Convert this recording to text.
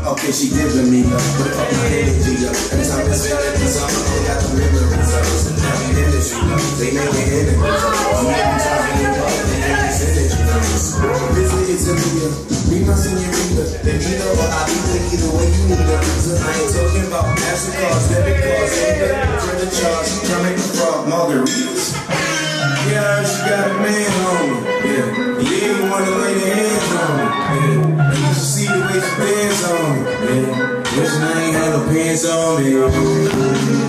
Okay, she giving me love, but fuck my energy up. Every time I spend it, cause I'm only got the memories of us. And now we industry love, they make it enemies. I'm every time we involved, they make it synergy numbers. Visit it to me, be my senorita. If you know what I be with, either way you need a reason. I ain't talking about MasterCards, debit cards, ain't nothing for the charge. Tryna make the frog margaritas. Yeah, I heard she got a man on me. Yeah, you ain't wanna lay their hands on me. Yeah, and you should see the way she dance on me. Yeah, wishing I ain't had no pants on me.